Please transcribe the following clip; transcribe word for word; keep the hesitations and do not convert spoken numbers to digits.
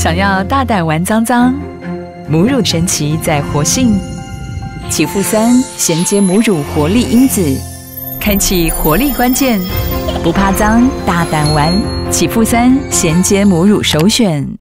想要大胆玩脏脏，母乳神奇在活性，起负三衔接母乳活力因子，开启活力关键，不怕脏，大胆玩，起负三衔接母乳首选。